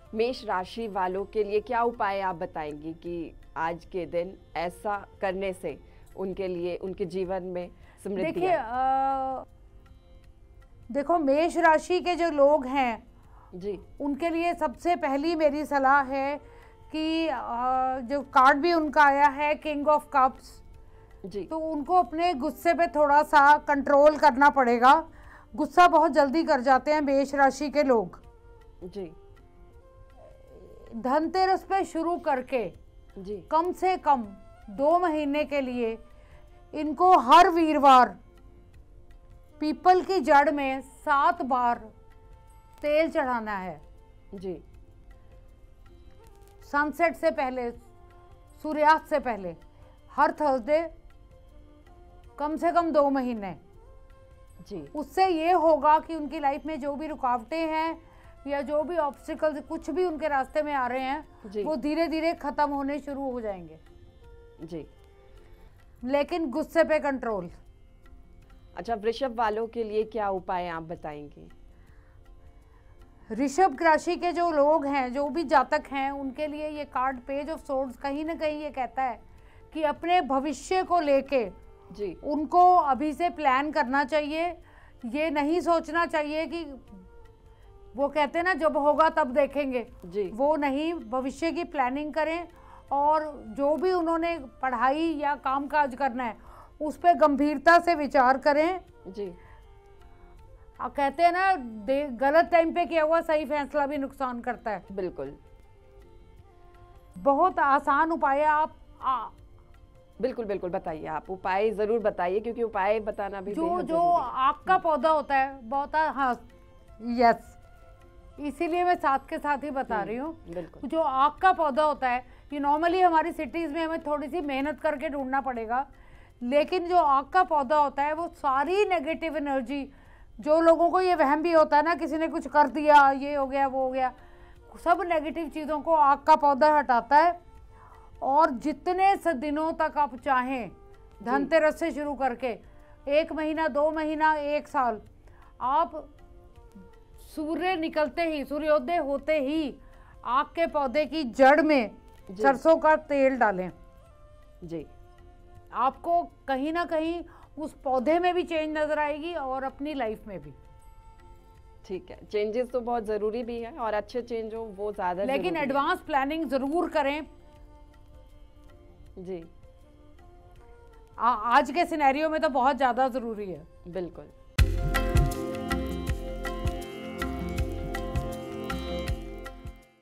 मेष राशि वालों के लिए क्या उपाय आप बताएंगी कि आज के दिन ऐसा करने से उनके लिए उनके जीवन में समृद्धि देखिए आए? देखो मेष राशि के जो लोग हैं जी उनके लिए सबसे पहली मेरी सलाह है कि जो कार्ड भी उनका आया है किंग ऑफ कप्स, जी तो उनको अपने गुस्से पे थोड़ा सा कंट्रोल करना पड़ेगा। गुस्सा बहुत जल्दी कर जाते हैं मेष राशि के लोग। जी धनतेरस पे शुरू करके जी कम से कम 2 महीने के लिए इनको हर वीरवार पीपल की जड़ में 7 बार तेल चढ़ाना है। जी सनसेट से पहले, सूर्यास्त से पहले, हर थर्सडे कम से कम 2 महीने। जी उससे ये होगा कि उनकी लाइफ में जो भी रुकावटें हैं या जो भी ऑब्स्टिकल्स कुछ भी उनके रास्ते में आ रहे हैं वो धीरे धीरे खत्म होने शुरू हो जाएंगे। जी लेकिन गुस्से पे कंट्रोल। अच्छा, वृषभ वालों के लिए क्या उपाय आप बताएंगे? ऋषभ राशि के जो लोग हैं, जो भी जातक हैं, उनके लिए ये कार्ड पेज ऑफ सोर्ड्स कहीं ना कहीं ये कहता है कि अपने भविष्य को लेके जी उनको अभी से प्लान करना चाहिए। ये नहीं सोचना चाहिए कि वो कहते हैं ना जब होगा तब देखेंगे, जी वो नहीं, भविष्य की प्लानिंग करें और जो भी उन्होंने पढ़ाई या कामकाज करना है उस पर गंभीरता से विचार करें। जी कहते हैं ना गलत टाइम पे किया हुआ सही फैसला भी नुकसान करता है। बिल्कुल बहुत आसान उपाय है। आप बिल्कुल बिल्कुल बताइए, आप उपाय जरूर बताइए क्योंकि उपाय बताना भी जो बेहद जो जरूरी है। आग का पौधा होता है बहुत, हाँ यस, इसीलिए मैं साथ के साथ ही बता रही हूँ। बिल्कुल जो आग का पौधा होता है ये नॉर्मली हमारी सिटीज़ में हमें थोड़ी सी मेहनत करके ढूंढना पड़ेगा, लेकिन जो आग का पौधा होता है वो सारी नेगेटिव एनर्जी, जो लोगों को ये वहम भी होता है ना किसी ने कुछ कर दिया, ये हो गया वो हो गया, सब नेगेटिव चीज़ों को आग का पौधा हटाता है। और जितने दिनों तक आप चाहें, धनतेरस से शुरू करके 1 महीना, 2 महीना, 1 साल, आप सूर्य निकलते ही, सूर्योदय होते ही आग के पौधे की जड़ में सरसों का तेल डालें। जी आपको कहीं ना कहीं उस पौधे में भी चेंज नजर आएगी और अपनी लाइफ में भी। ठीक है, चेंजेस तो बहुत जरूरी भी है और अच्छे चेंज हो वो ज्यादा, लेकिन एडवांस प्लानिंग जरूर करें। जी आज के सिनेरियो में तो बहुत ज्यादा जरूरी है। बिल्कुल।